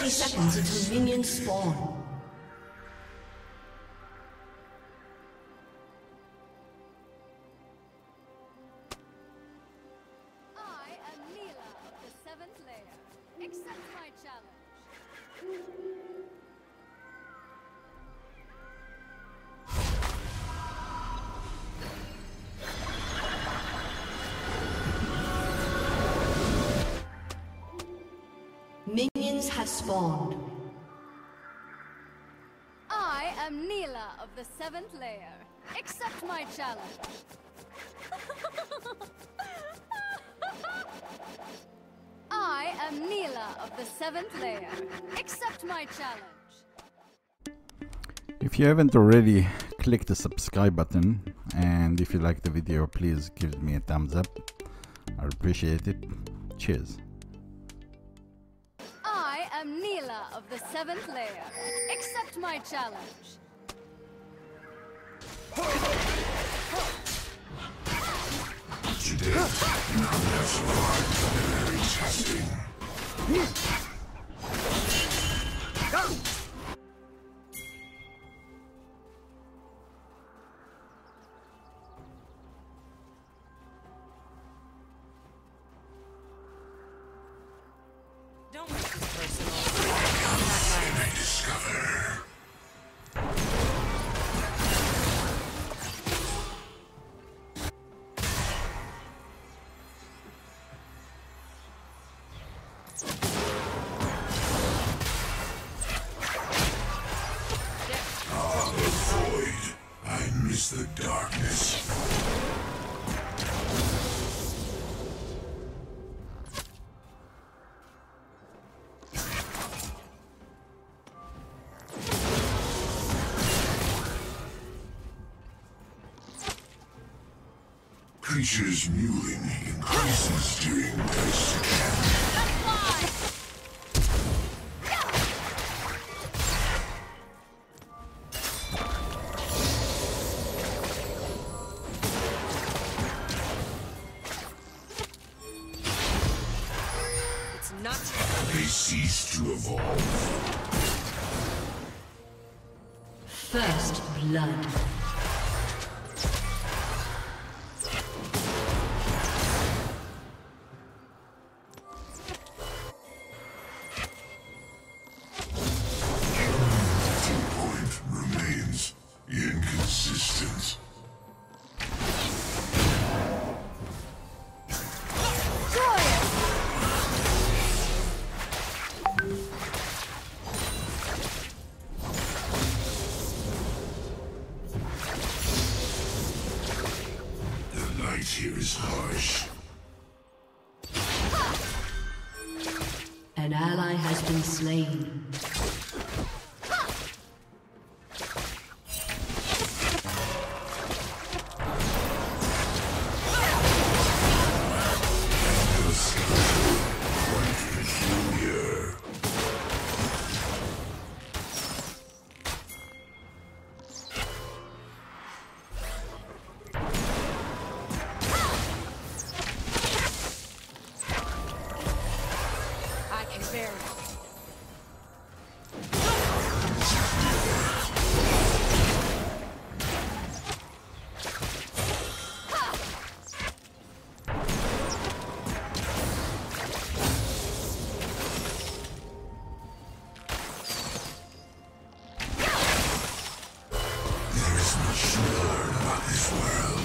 30 seconds until minions spawn. Minions have spawned. I am Neela of the 7th layer. Accept my challenge. I am Neela of the 7th layer. Accept my challenge. If you haven't already, click the subscribe button, and if you like the video, please give me a thumbs up. I appreciate it. Cheers. I am Neela of the 7th layer. Accept my challenge. Today, none have survived preliminary testing. Don't make this personal. What can I discover? Ah, the void. I miss the darkness. Creatures mewing increases during their scan. It's not. They cease to evolve. First blood. Point remains inconsistent. The light here is harsh. An ally has been slain. I can bear it. There is much to learn about this world.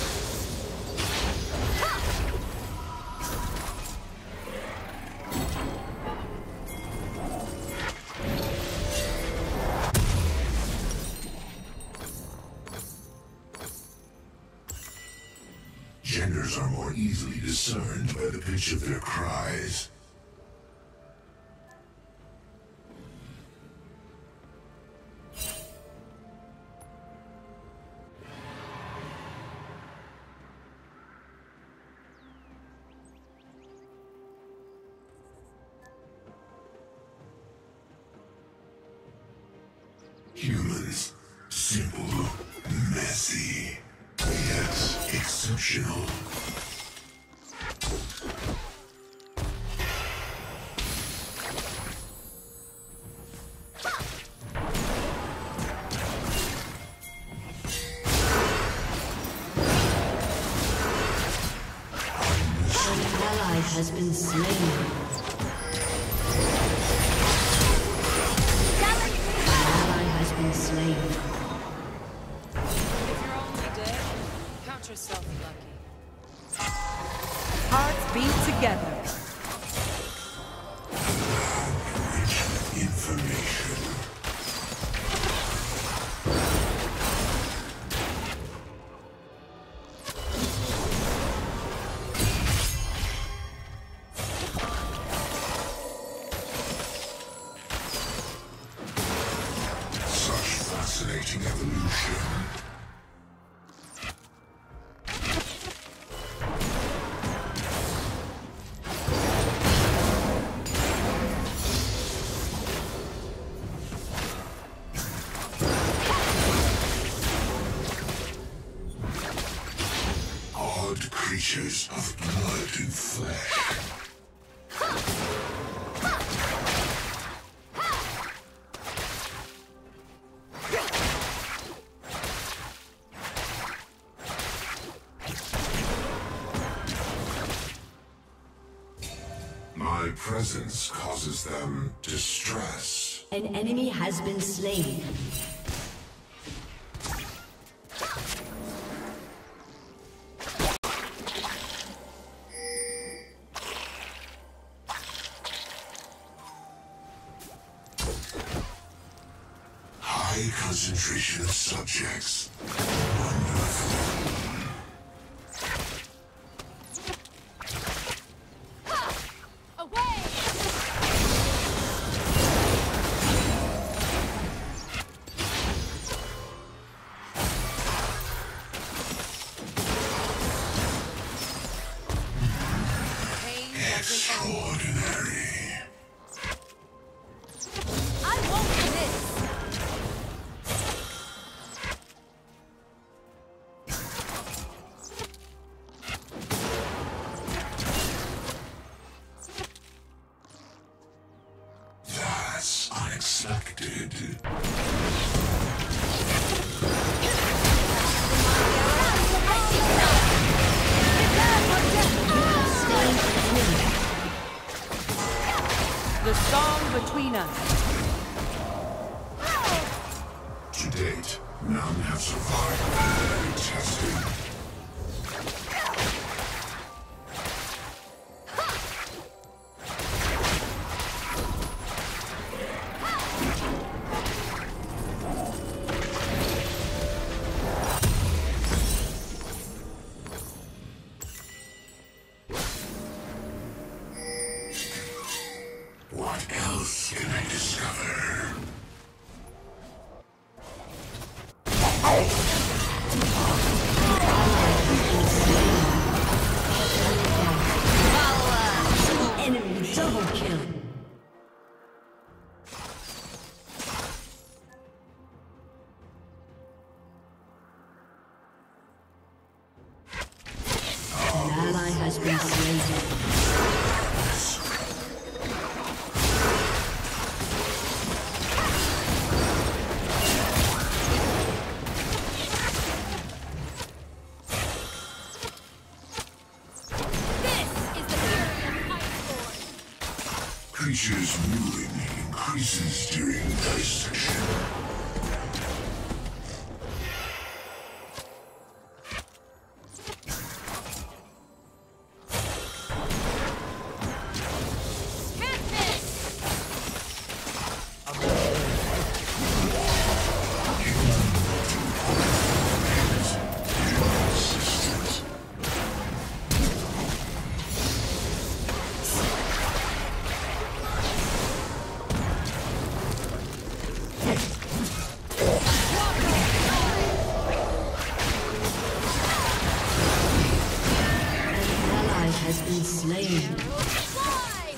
Genders are more easily discerned by the pitch of their cries. Humans, simple, messy, yet exceptional. ally has been slain. An ally has been slain. If you're only dead, count yourself lucky. Hearts beat together. Information. Such fascinating evolution. Odd creatures of blood and flesh. My presence causes them distress. An enemy has been slain. High concentration of subjects. Wonderful. Away! Pain doesn't end. Extraordinary. I won't miss! That's unexpected. The song between us. To date, none have survived their testing. What else can I discover? Enemy double kill. An ally has been slain. This is the fury of Iceborne! Creatures moving increases during dissection. Can't miss! Persistent. An ally has been slain. Fly!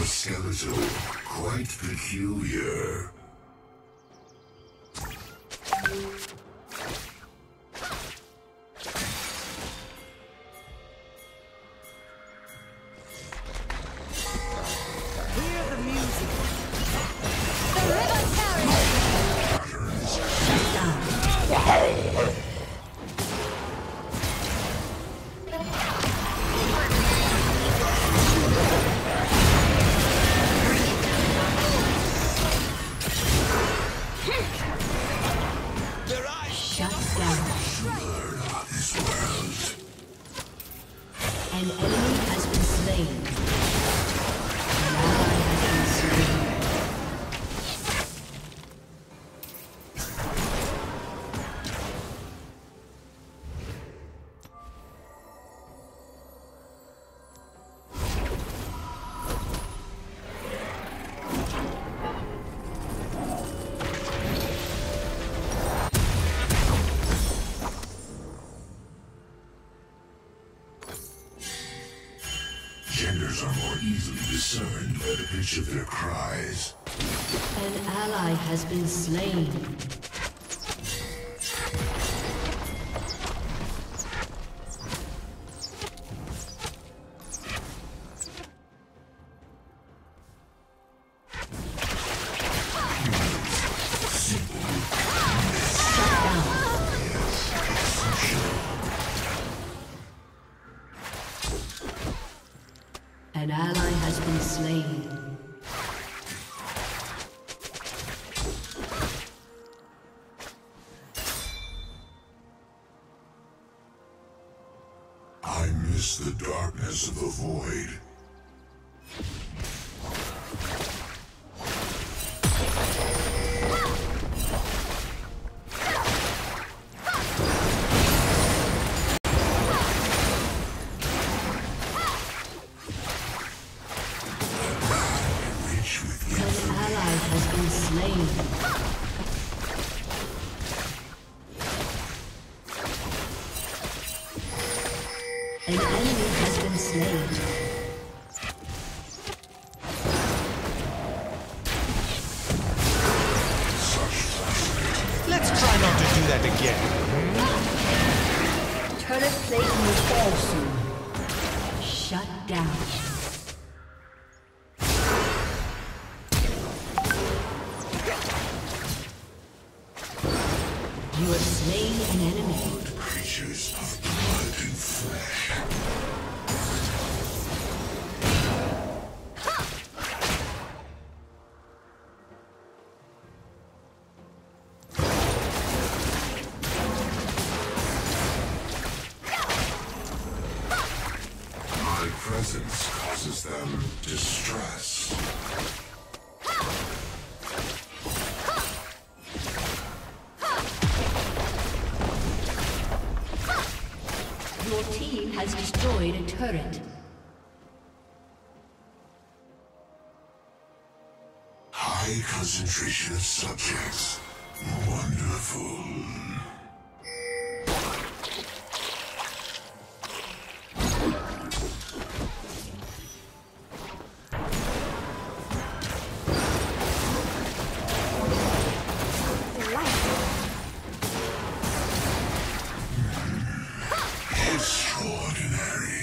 skeletal, quite peculiar. Hear the music. The river carries. Shut down. This world. An enemy has been slain. An ally has been slain. Genders are more easily discerned by the pitch of their cries. An ally has been slain. An ally has been slain. I miss the darkness of the void. An ally has been slain. An enemy has been slain. Let's try not to do that again. Turret plate will fall soon. Shut down. You have slain an enemy. Creatures of blood and flesh. My presence causes them distress. Your team has destroyed a turret. High concentration of subjects. Wonderful. Extraordinary.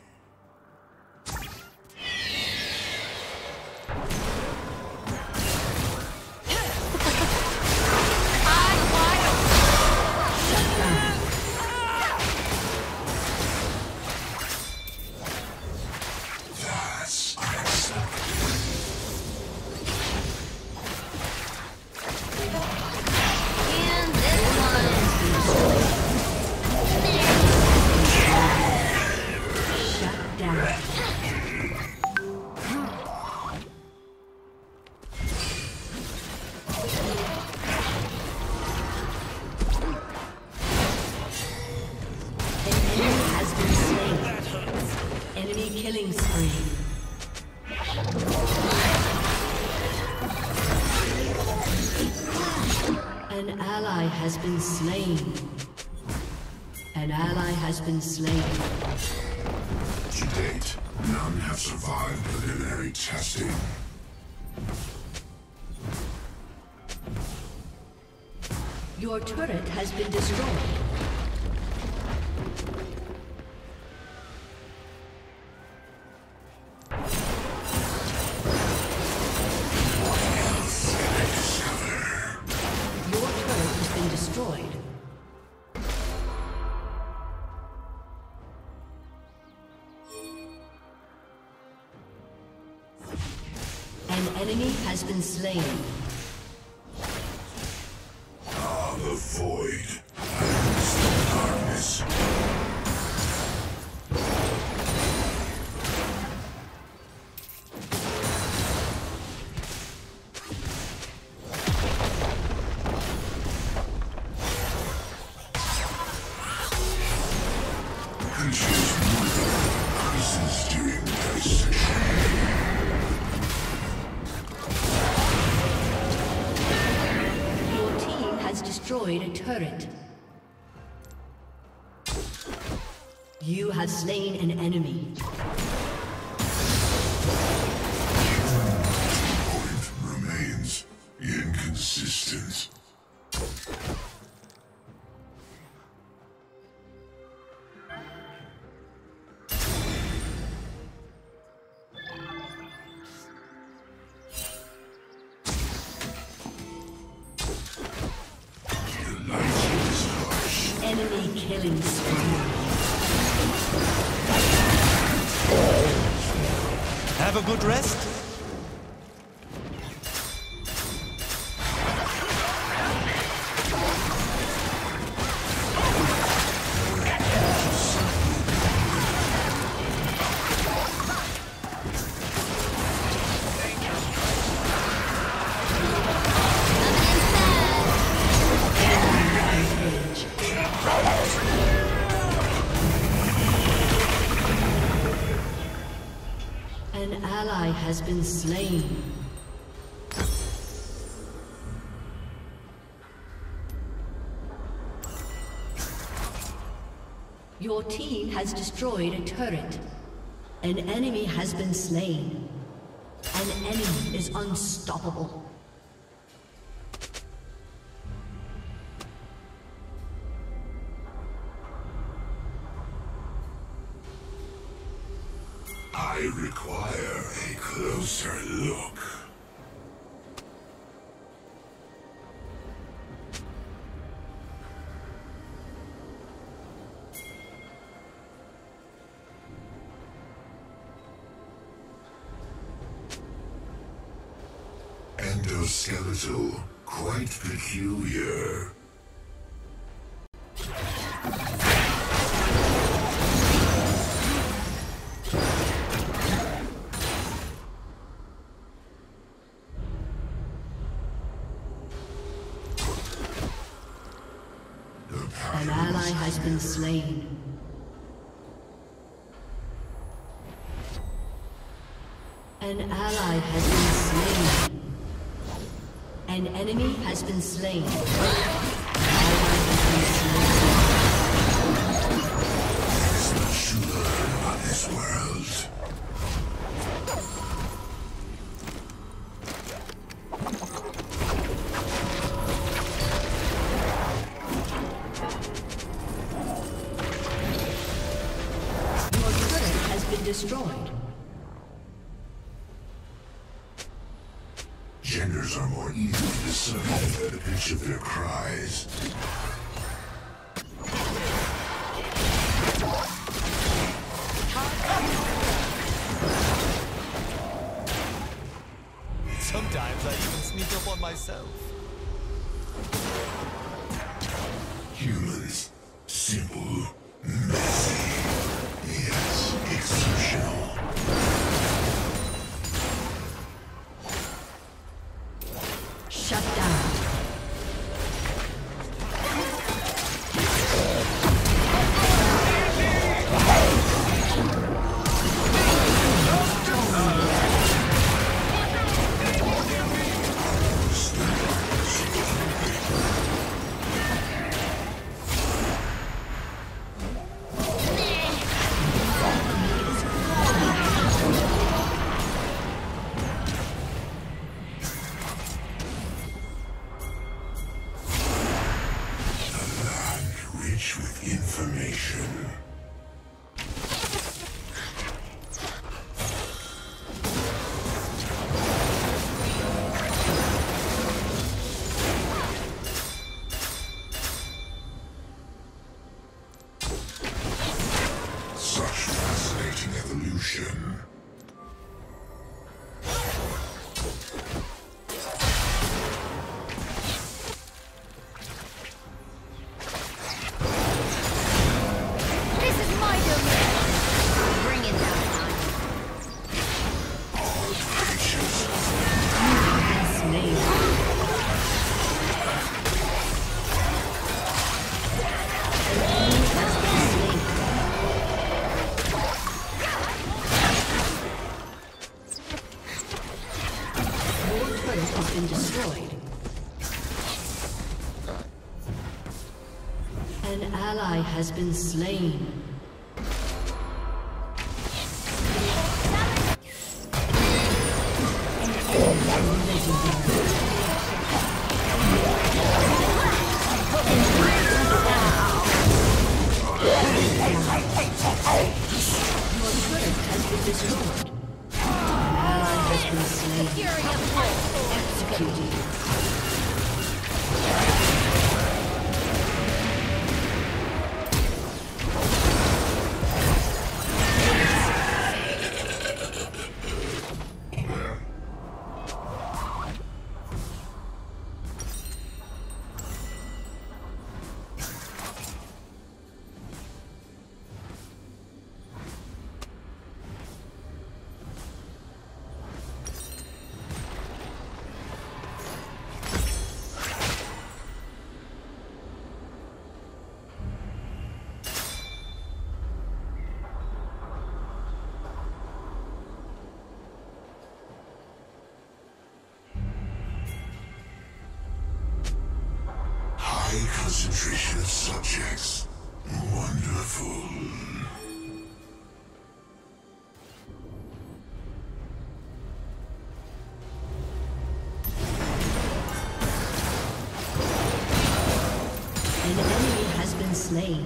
That's unacceptable. And this one. Shut down. An enemy has been slain. Enemy killing spree. An ally has been slain. An ally has been slain. Today fight. None have survived preliminary testing. Your turret has been destroyed. Your turret has been destroyed. An enemy has been slain. The void and the darkness. Creatures move increases during dissection. Your team has destroyed a turret. You have slain an enemy. Point remains inconsistent. Enemy killing spree. Have a good rest? An ally has been slain. Your team has destroyed a turret. An enemy has been slain. An enemy is unstoppable. I require a closer look. Endoskeletal, quite peculiar. An ally has been slain. An ally has been slain. An enemy has been slain. An ally has been slain. There's much to learn on this world. Your turret has been destroyed. Genders are more easily discerned by the pitch of their cries. Sometimes I even sneak up on myself. Humans, simple, messy, yet exceptional. Shut down. destruction. This is my domain. Bring it down. Been destroyed. An ally has been slain. Concentration of subjects. Wonderful. An enemy has been slain.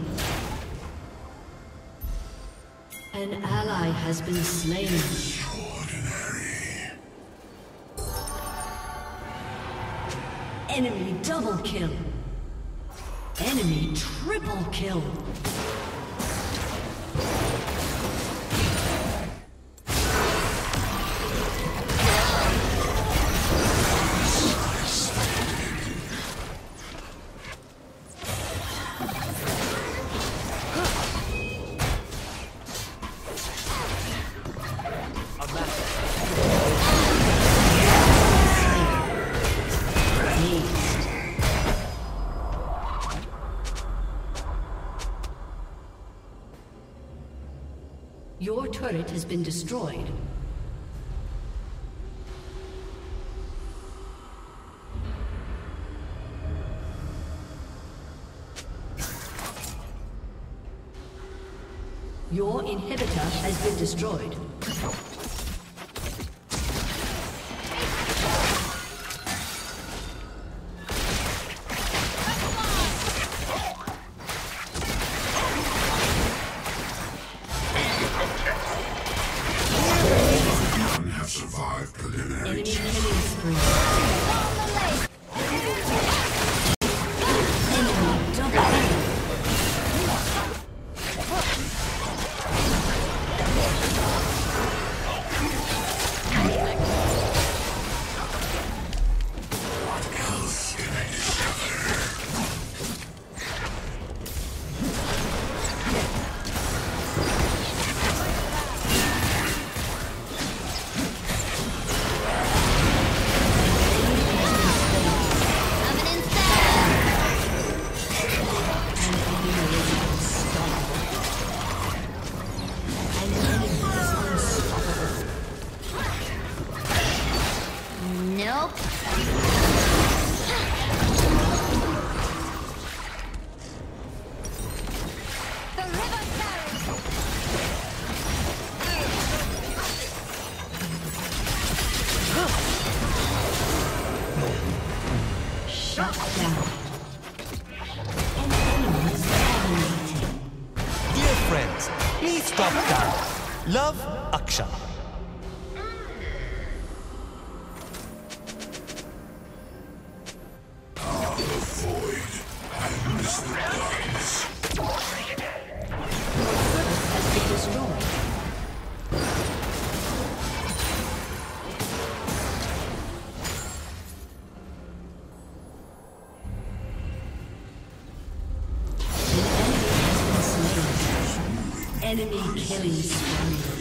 An ally has been slain. Extraordinary. Enemy double kill. Enemy triple kill. Your turret has been destroyed. Your inhibitor has been destroyed. Survived preliminary Enemy test. killing spree. Enemy double kill. What else can I discover? Nope. The river carries. Shut down. An enemy is dominating. Dear friends, please drop down. Love, Aksha. Has been destroyed. Enemy killing spree.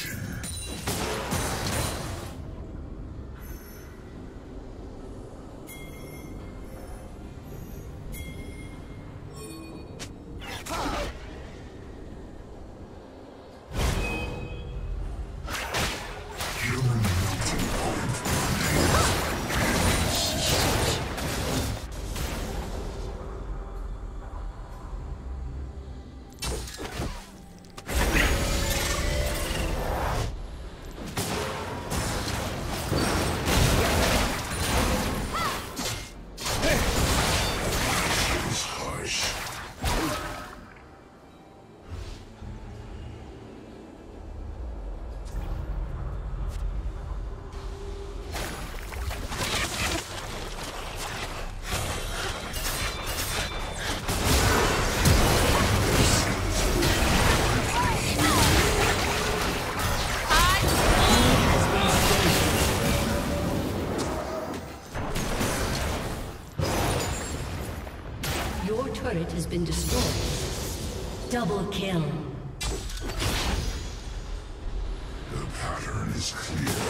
Turret has been destroyed. Double kill. The pattern is clear.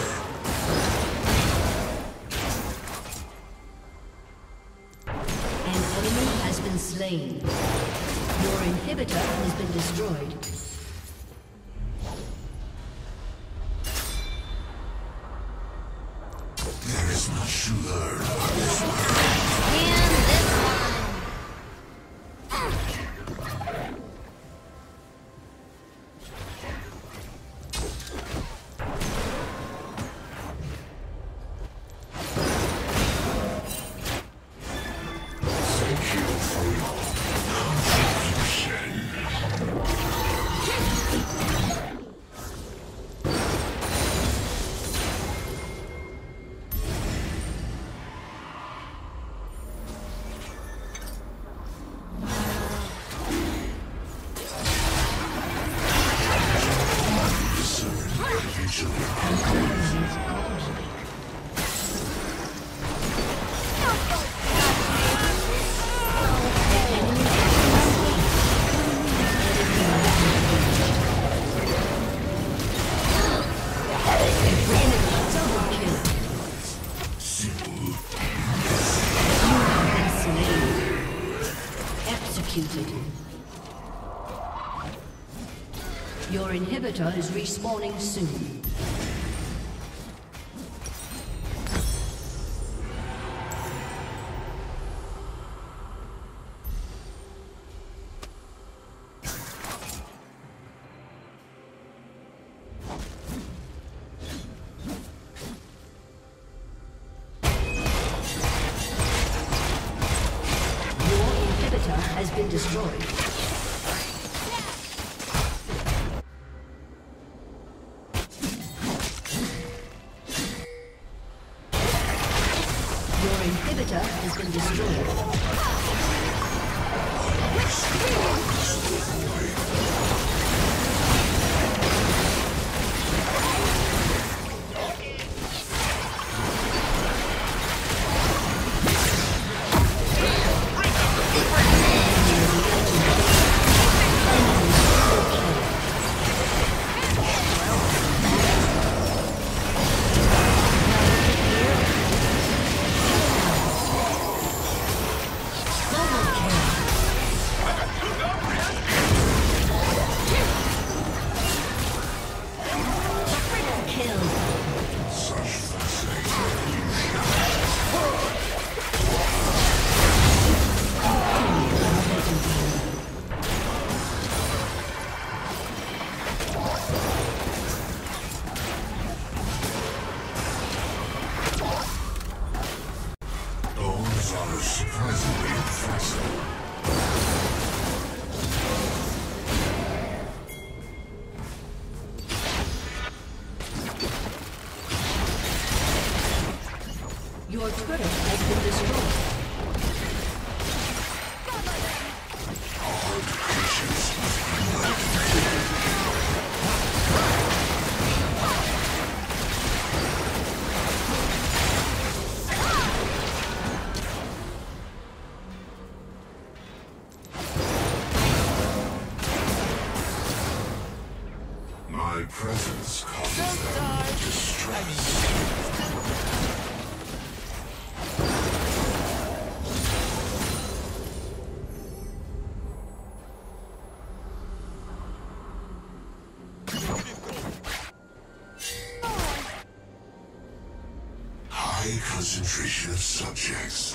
An enemy has been slain. Your inhibitor has been destroyed. There is much to learn on this world. Your inhibitor is respawning soon. Your inhibitor has been destroyed. Inhibitor has been destroyed. Surprisingly impressive. Your turret has been destroyed. Hard patience presence causes them distress. High concentration of subjects.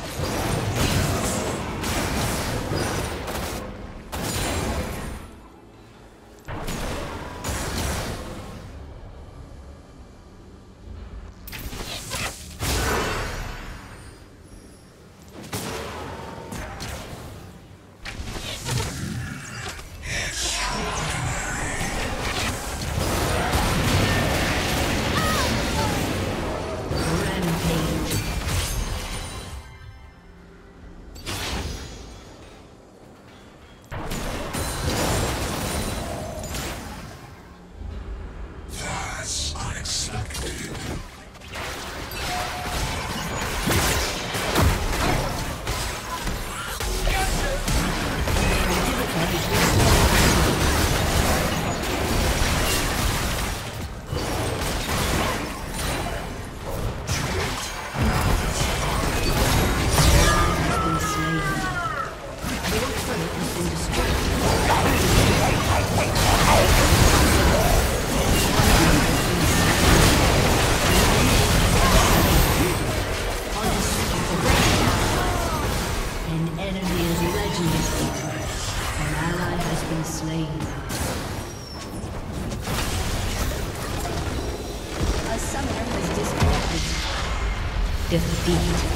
Defeat.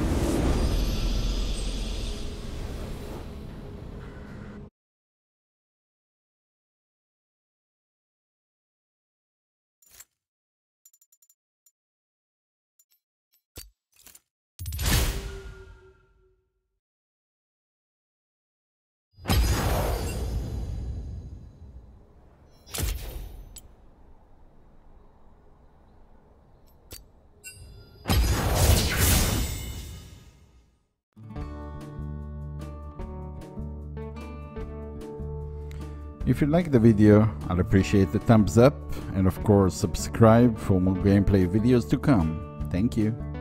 If you like the video, I'd appreciate the thumbs up and of course subscribe for more gameplay videos to come. Thank you.